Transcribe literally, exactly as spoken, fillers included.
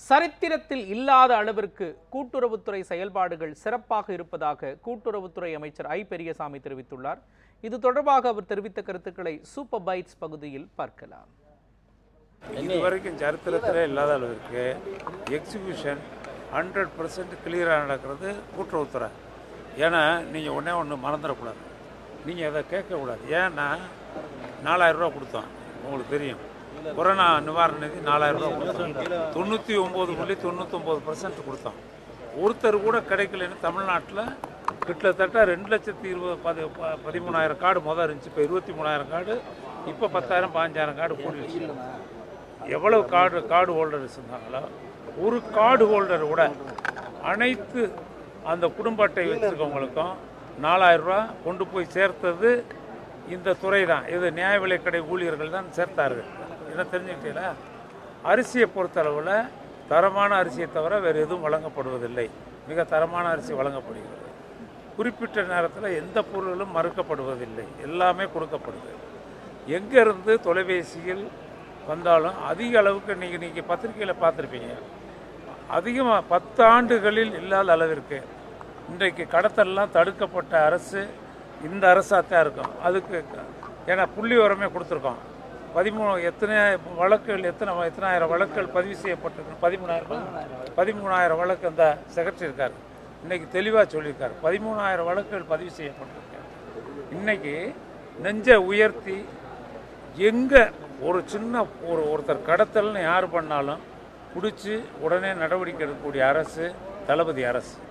சரித்திரத்தில் இல்லாத அளவிற்கு கூட்டுறவுத்துறை செயல்பாடுகள் சிறப்பாக இருப்பதாக கூட்டுறவுத்துறை அமைச்சர் ஐ பெரியசாமி தெரிவித்துள்ளார். இது தொடர்பாக அவர் தெரிவித்த கருத்துக்களை சூப்பர் பைட்ஸ் பகுதியில் பார்க்கலாம். இதுவரைக்கும் சரித்திரத்திலே இல்லாத அளவிற்கு எக்ஸிக்யூஷன் ஹண்ட்ரட் பர்சன்ட் கிளியராக நடக்கிறது கூட்டுறவுத்துறை. ஏன்னா நீங்கள் ஒன்றே ஒன்று மறந்துடக்கூடாது, நீங்கள் அதை கேட்கக்கூடாது. ஏன்னா நாலாயிரம் ரூபா கொடுத்தோம், உங்களுக்கு தெரியும். கொரோனா நிவாரண நிதி நாலாயிரம் ரூபா கொடுத்தோம், தொண்ணூற்றி ஒம்பது புள்ளி தொண்ணூத்தொம்பது பர்சன்ட் கொடுத்தோம். ஒருத்தர் கூட கிடைக்கலன்னு தமிழ்நாட்டில் கிட்டத்தட்ட ரெண்டு லட்சத்தி இருபது பதி பதிமூணாயிரம் கார்டு முதல் இருந்துச்சு. இப்போ இருபத்தி மூணாயிரம் கார்டு, இப்போ பத்தாயிரம் பதினஞ்சாயிரம் கார்டு கூடிடுச்சு. எவ்வளவு கார்டு கார்டு ஹோல்டர்ஸ் இருந்தாங்களோ ஒரு கார்டு ஹோல்டர் கூட அனைத்து அந்த குடும்ப அட்டை வச்சுருக்கவங்களுக்கும் நாலாயிரம் ரூபா கொண்டு போய் சேர்த்தது இந்த துறை தான். இது நியாய விலைக்கடை ஊழியர்கள் தான் சேர்த்தார்கள். இதை தெரிஞ்சுக்கிட்டீங்களா? அரிசியை பொறுத்தளவில் தரமான அரிசியை தவிர வேறு எதுவும் வழங்கப்படுவதில்லை. மிக தரமான அரிசி வழங்கப்படுகிறது. குறிப்பிட்ட நேரத்தில் எந்த பொருளும் மறுக்கப்படுவதில்லை, எல்லாமே கொடுக்கப்படுது. எங்கேருந்து தொலைபேசியில் வந்தாலும் அதிக அளவுக்கு நீங்கள் நீங்கள் பத்திரிகையில் பார்த்துருப்பீங்க, அதிகமாக பத்து ஆண்டுகளில் இல்லாத அளவிற்கு இன்றைக்கு கடத்தல்லாம் தடுக்கப்பட்ட அரசு இந்த அரசாக தான் இருக்கும். அதுக்கு ஏன்னா புள்ளி உரமே கொடுத்துருக்கோம். பதிமூணு எத்தனை வழக்குகள் எத்தனை எத்தனாயிரம் வழக்குகள் பதிவு செய்யப்பட்டிருக்கு? பதிமூணாயிரம் பதிமூணாயிரம் வழக்கு அந்த செக்ரட்டரி இருக்கார், இன்றைக்கி தெளிவாக சொல்லியிருக்கார். பதிமூணாயிரம் வழக்குகள் பதிவு செய்யப்பட்டிருக்கார். இன்றைக்கி நெஞ்சை உயர்த்தி எங்கே ஒரு சின்ன ஒரு ஒருத்தர் கடத்தல்னு யார் பண்ணாலும் பிடிச்சி உடனே நடவடிக்கை எடுக்கக்கூடிய அரசு தளபதி அரசு.